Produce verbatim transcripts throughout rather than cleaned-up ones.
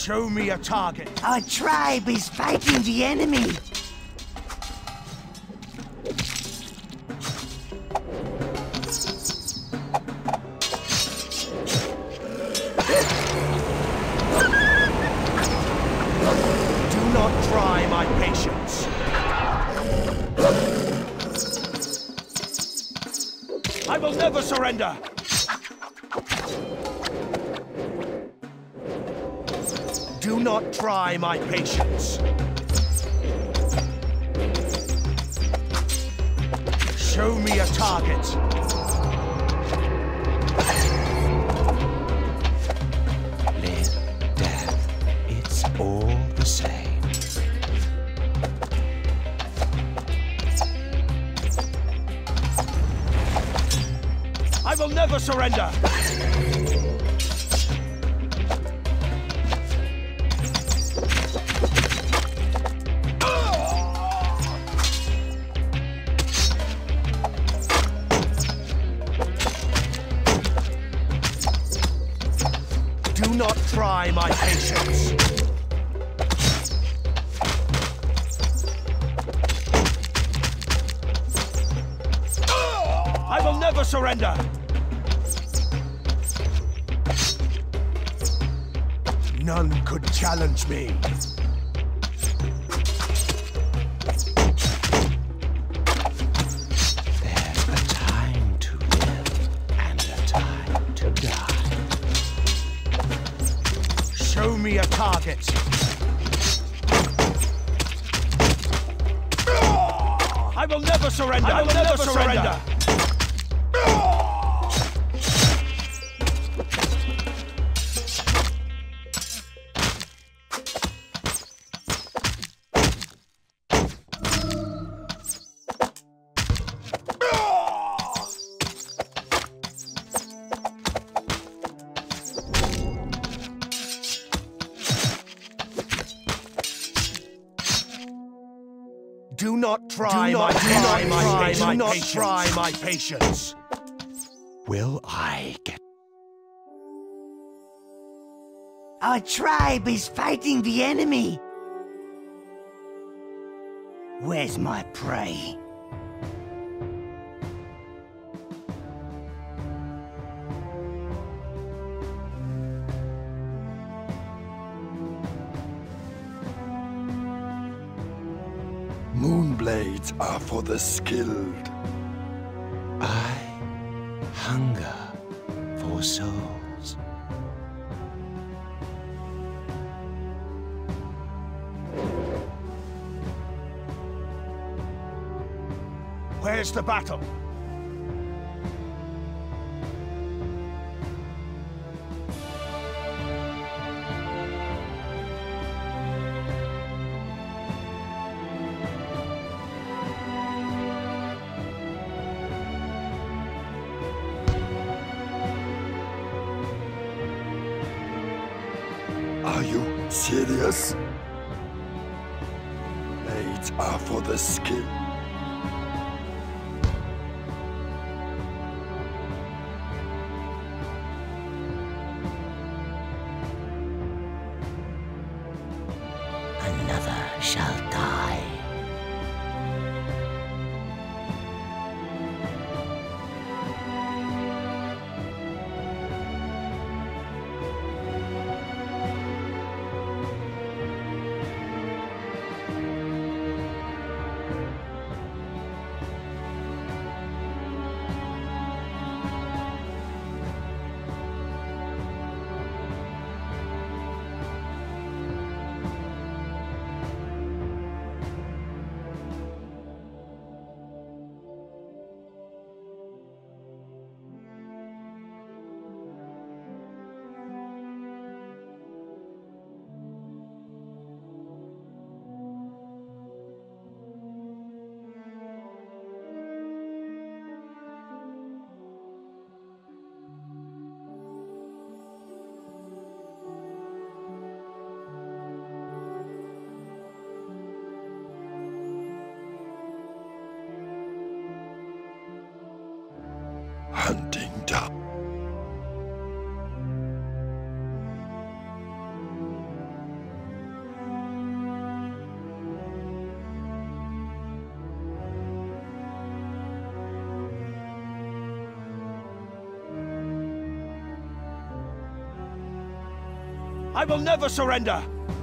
Show me a target. Our tribe is fighting the enemy. Do not try my patience. I will never surrender. Do not try my patience. Show me a target. Live, death, it's all the same. I will never surrender. Do not try my patience. I will never surrender. None could challenge me. There's a time to live and a time to die. Show me a target. I will never surrender. I will never surrender. Do not try Do my, not do try not my try patience. my Do not patience. Try my patience. Will I get... Our tribe is fighting the enemy. Where's my prey? Moonblades are for the skilled. I hunger for souls. Where's the battle? Are you serious? Blades are for the skilled. Another shall die. Hunting down. I will never surrender!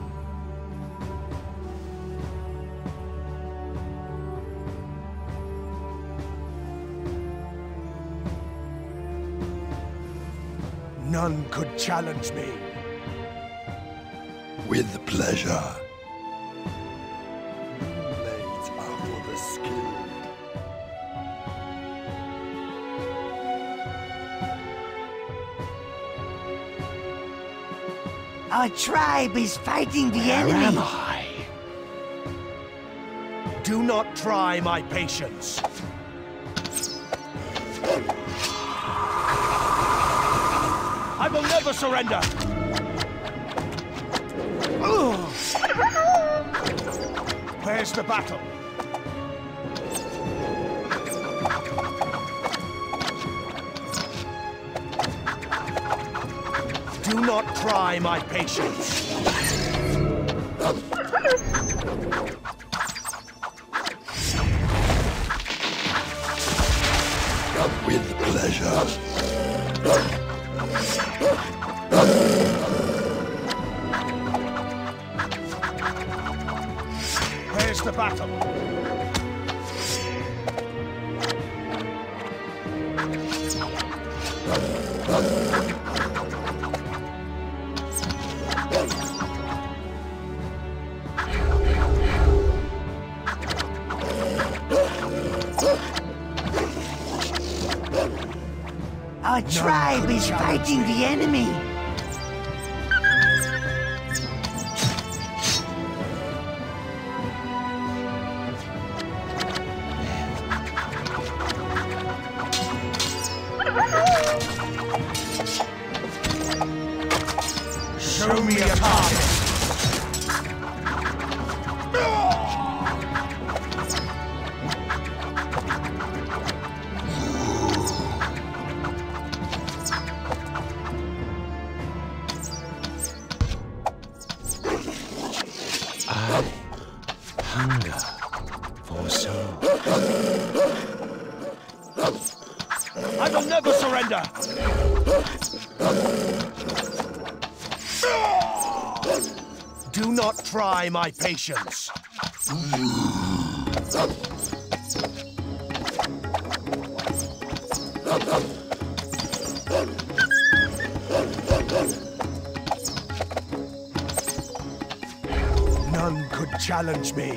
None could challenge me. With pleasure. Blades are for the skilled. Our tribe is fighting the Where enemy. am I? Do not try my patience. I will never surrender! Ugh. Where's the battle? Do not try my patience. With pleasure. Where's the battle? Our tribe is fighting the enemy. Show me a target. I hunger for soul. I will never surrender! Do not try my patience. None could challenge me.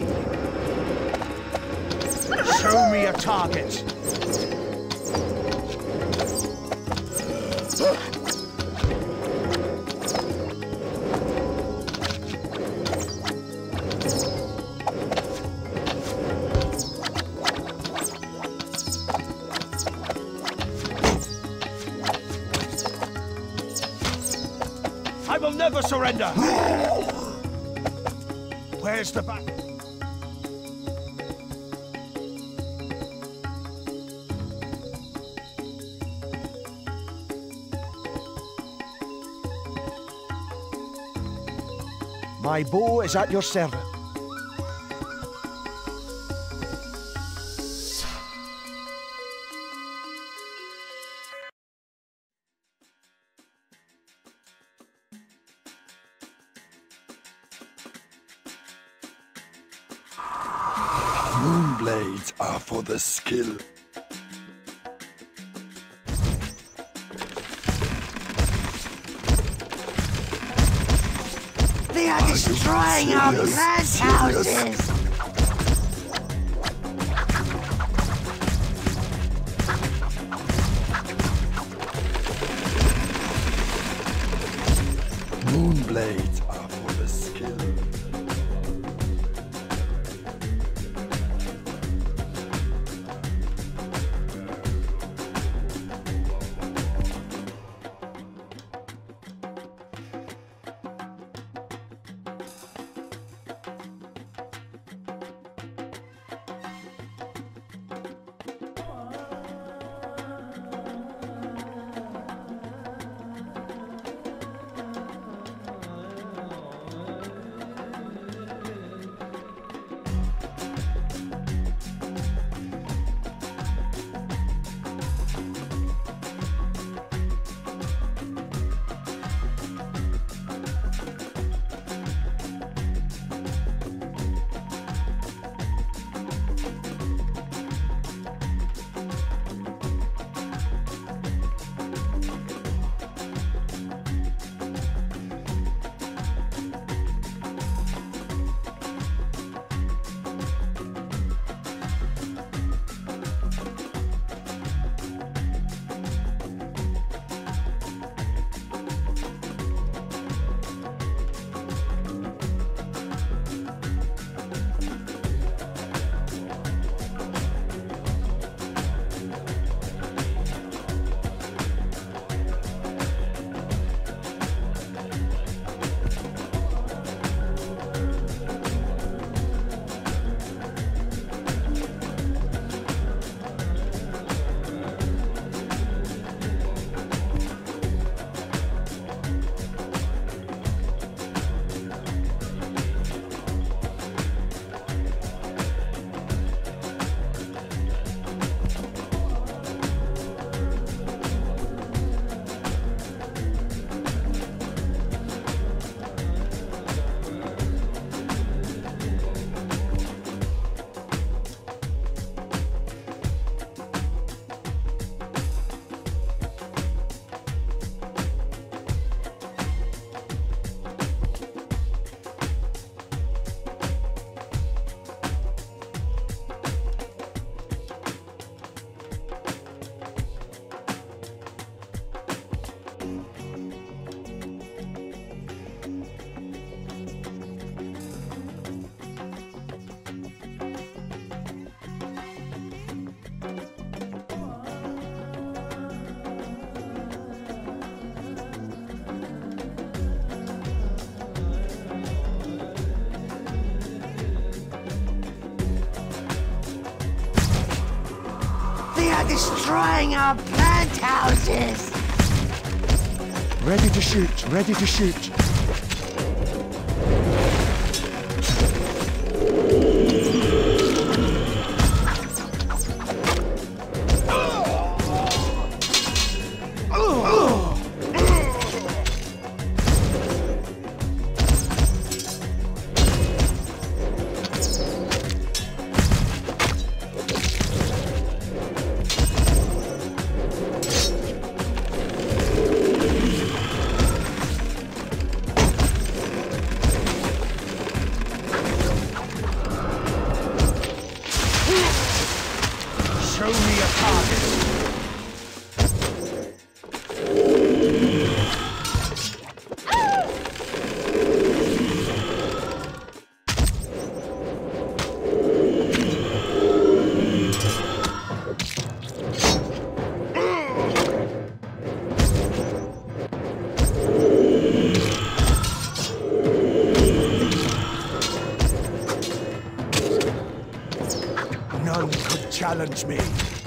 Show me a target. I will never surrender! Where's the back? My bow is at your service. Moonblades are for the skill. They are destroying our serious? plant Serious? houses. Moonblades are for the skill. destroying our plant houses! Ready to shoot, ready to shoot. Show me a target. None could challenge me.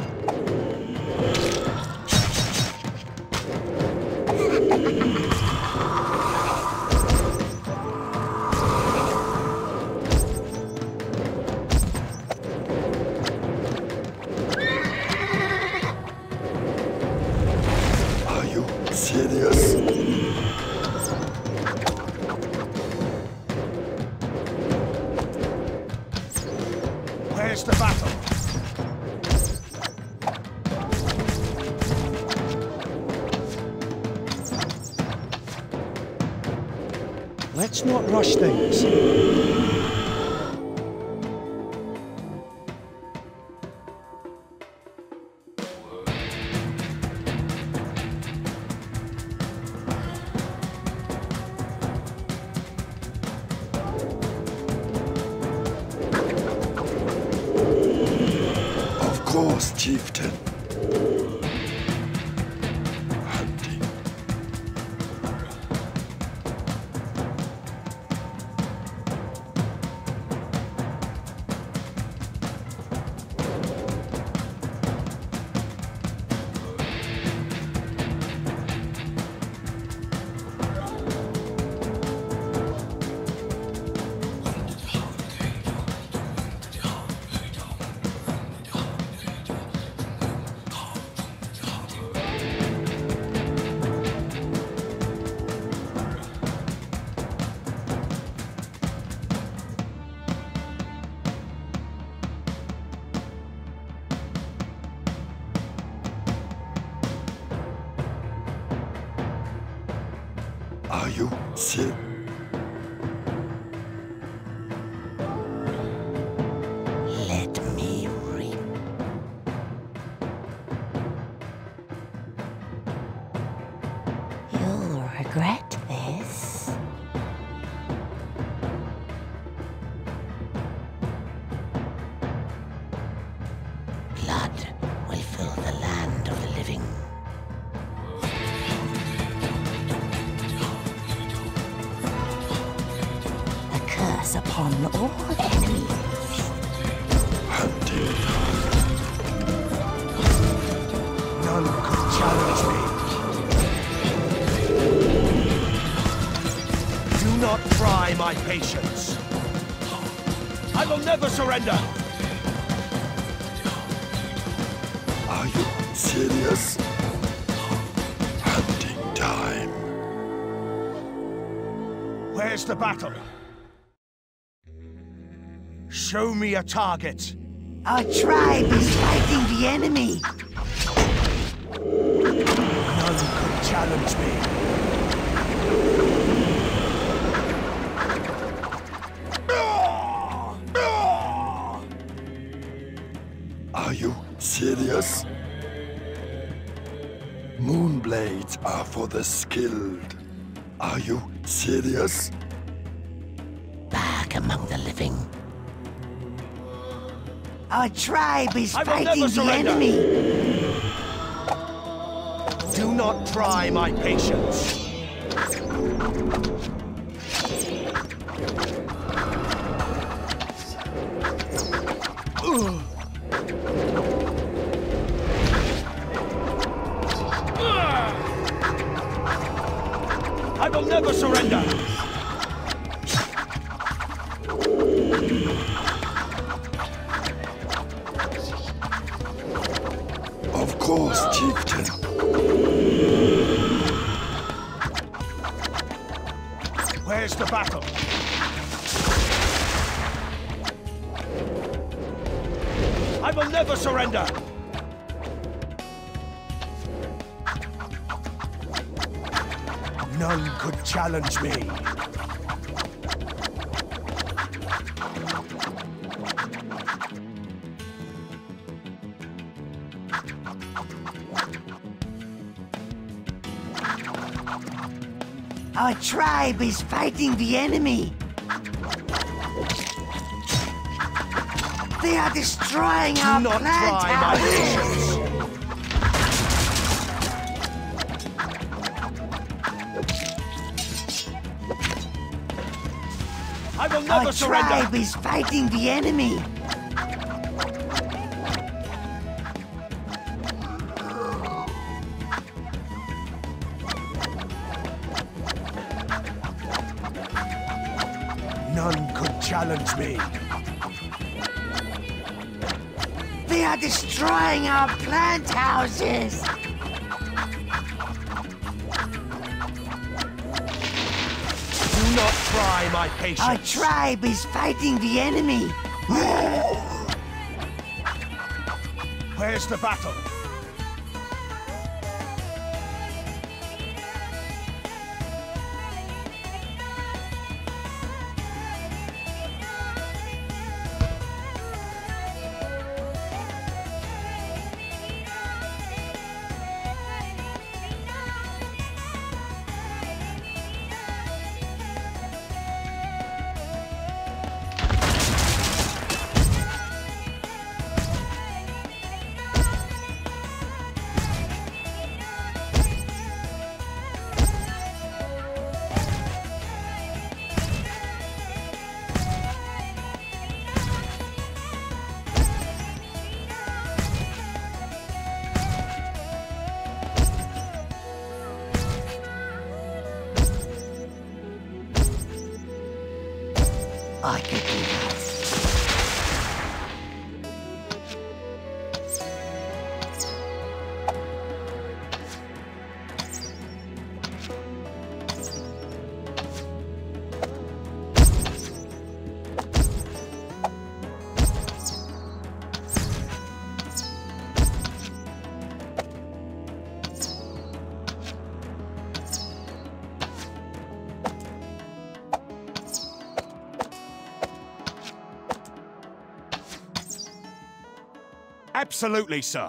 Are you serious? Where's the battle? Let's not rush things. Of course, chieftain. Hunting. Are you serious? Let me reap. You'll regret this. Blood will fill the land of the living. A curse upon all enemies. Hunting. None could challenge me. Do not try my patience. I will never surrender. Are you serious? Hunting time. Where's the battle? Show me a target. Our tribe is fighting the enemy. None could challenge me. Are you serious? Moonblades are for the skilled. Are you serious? Back among the living. Our tribe is I will fighting never the surrender. enemy. Do not try my patience. Ugh. I will never surrender! Of course, chieftain. Where's the battle? I will never surrender! None could challenge me. Our tribe is fighting the enemy. They are destroying our Do not plant try my houses. patience! I will never Our surrender! tribe is fighting the enemy. None could challenge me. They are destroying our plant houses. Do not try my patience. Our tribe is fighting the enemy. Where's the battle? I could do that. Absolutely, sir.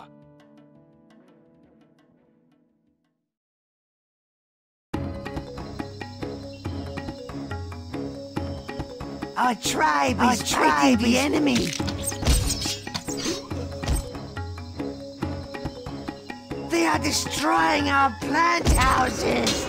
Our tribe is fighting the enemy. They are destroying our plant houses.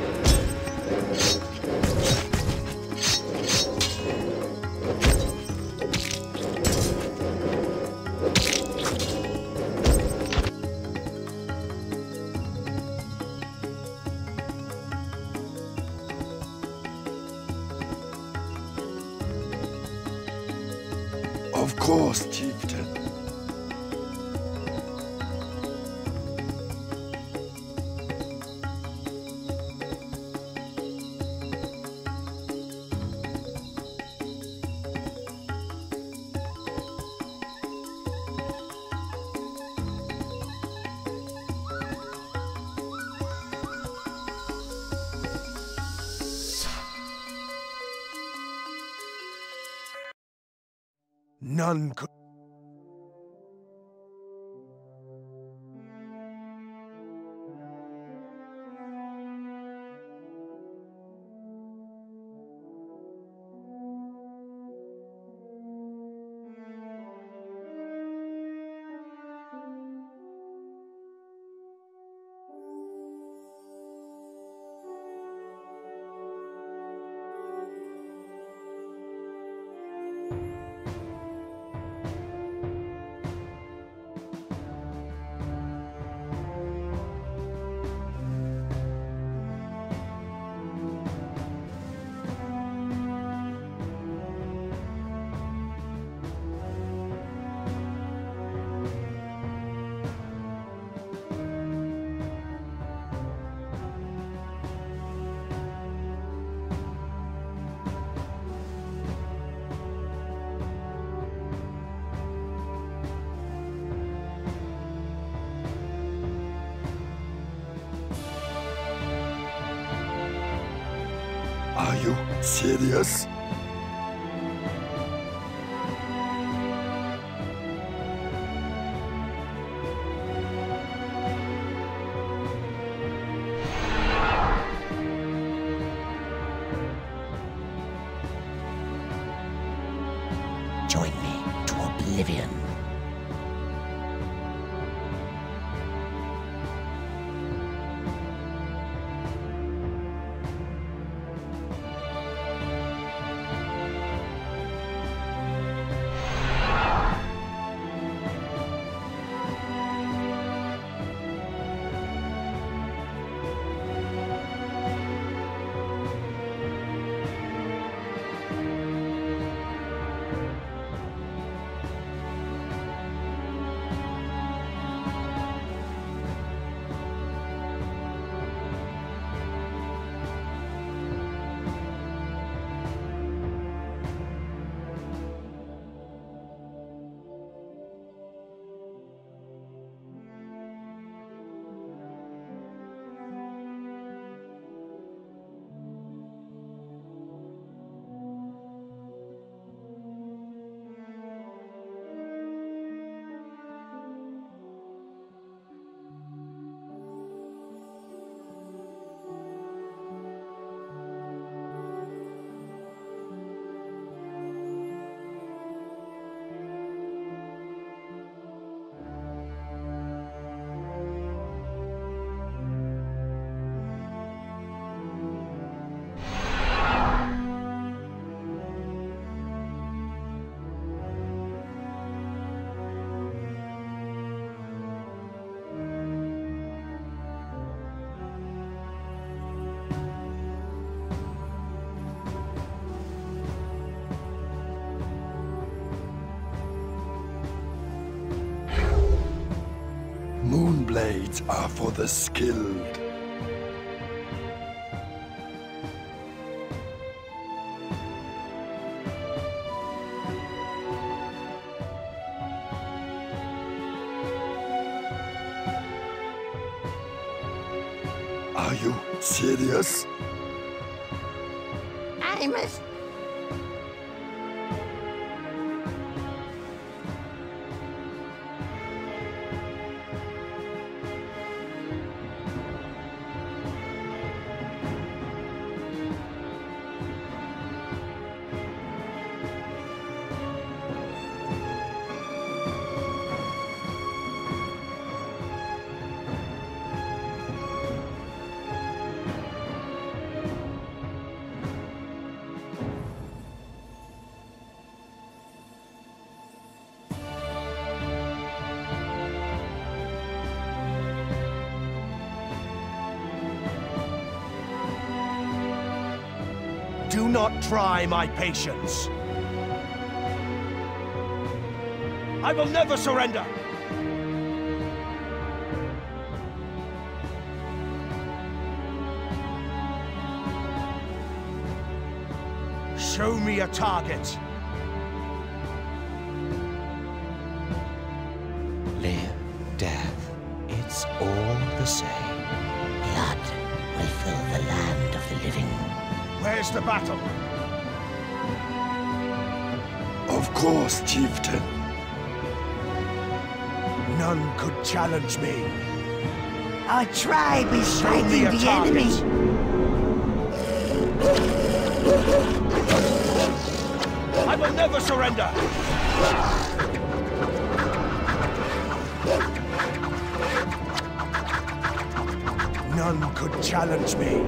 Of course, chieftain. None could... Are you serious? Join me to oblivion. Moonblades are for the skilled. Are you serious? I must... Do not try my patience. I will never surrender. Show me a target. Live, death, it's all the same. Blood will fill the land of the living. Where's the battle? Of course, chieftain. None could challenge me. Our tribe is Show me fighting a the target. enemy. I will never surrender. None could challenge me.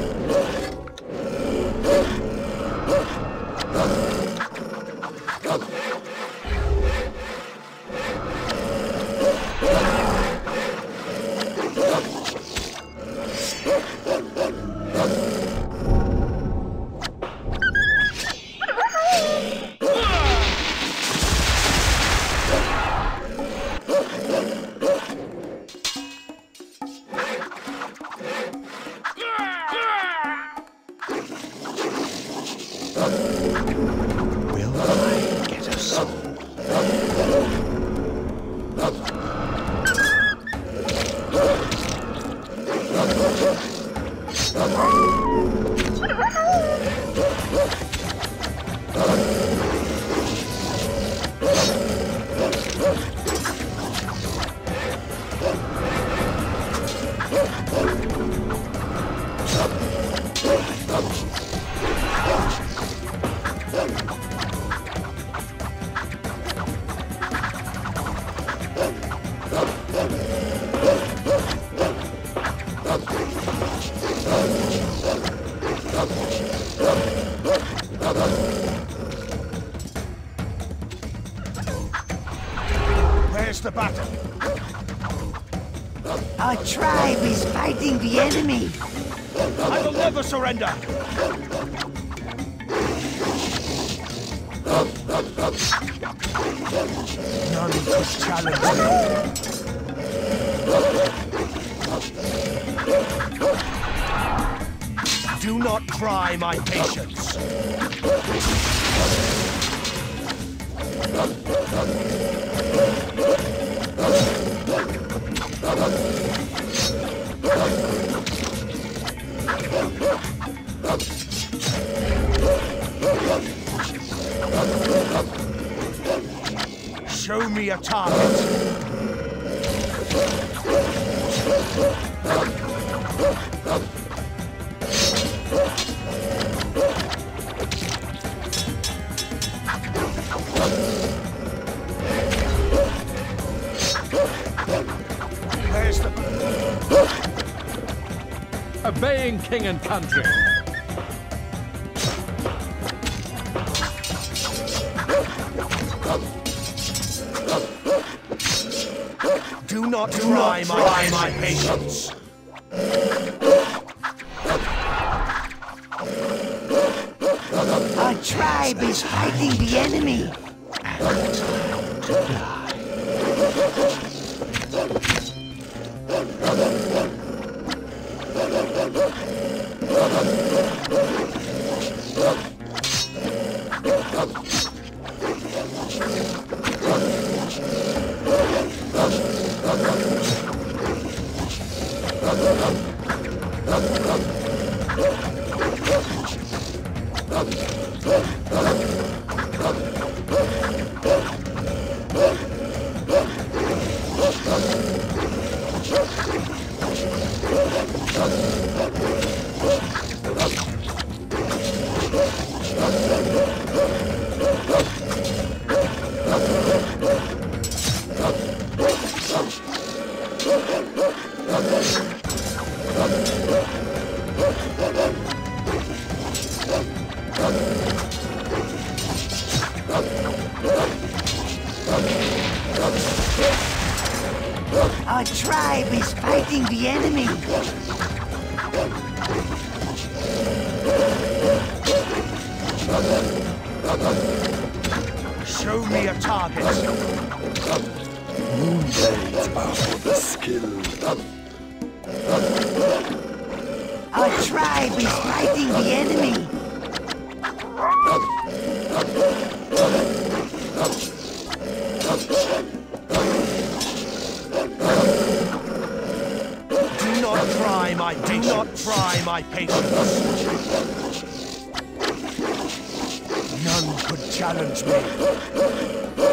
Will I get a soul? fighting the enemy. I will never surrender! None could challenge me. Do not try my patience. Show me a target. Where's the... Obeying king and country. Do not try my, my patience. Our tribe is fighting the enemy. And time to die. Our tribe is fighting the enemy. Show me a target. Moonblades are for the skilled. Our tribe is fighting the enemy. Do not try my do not try my patience. None could challenge me.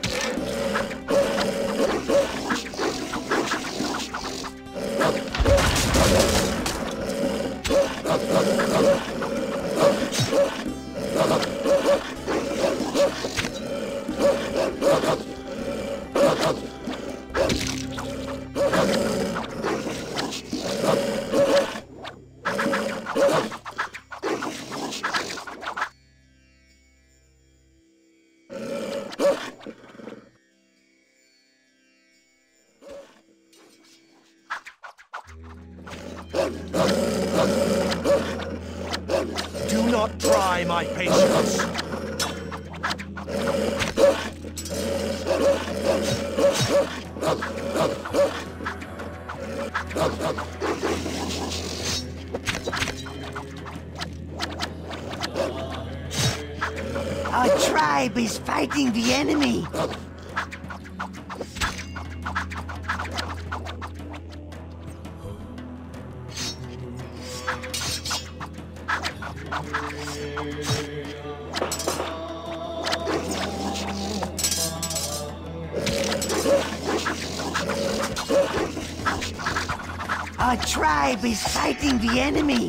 Do not try my patience. Our tribe is fighting the enemy. Our tribe is fighting the enemy.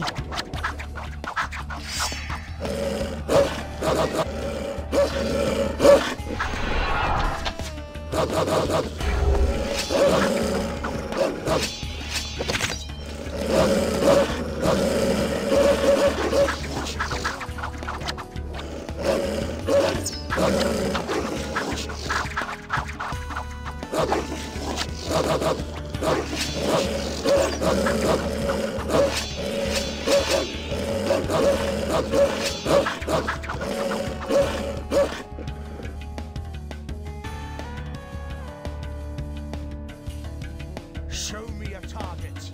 Show me a target.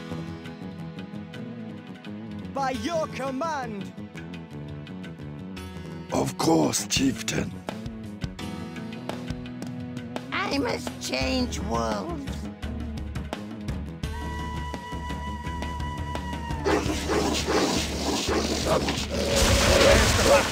By your command! Of course, chieftain. I must change worlds. Where's the battle?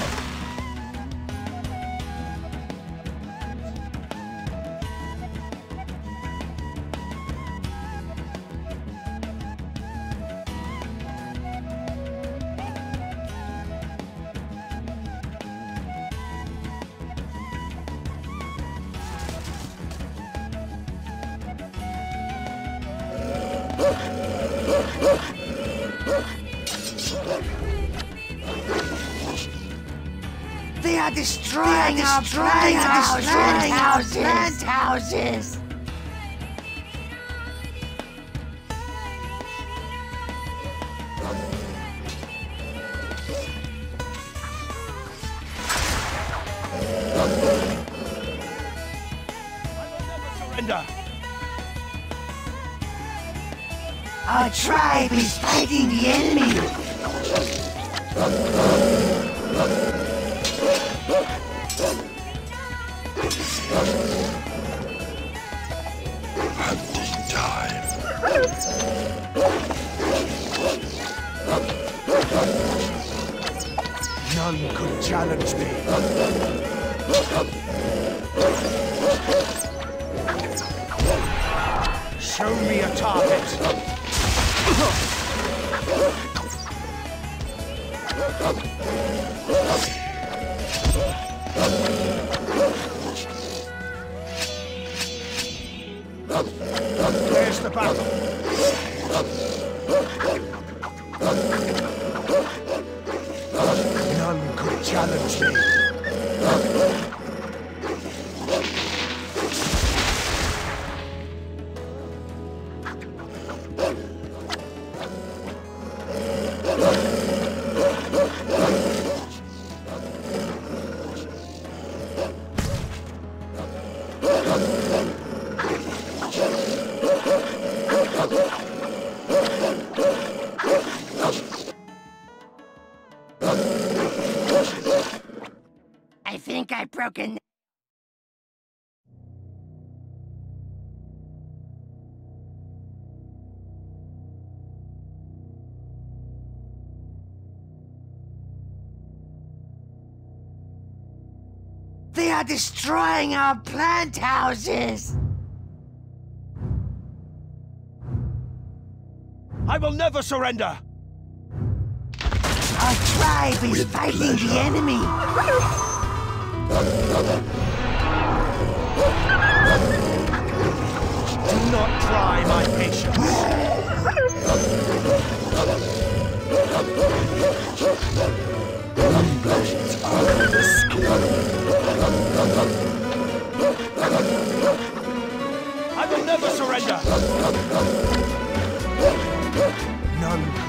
They are destroying, they are destroying our plant houses. Plant houses. Surrender. Our tribe is fighting the enemy. Hunting time. None could challenge me. Show me a target. Where's the battle? None could challenge me. I think I've broken. They are destroying our plant houses. I will never surrender. Our tribe is With fighting pleasure. the enemy. Do not try my patience. Blades are the skill. I will never surrender. None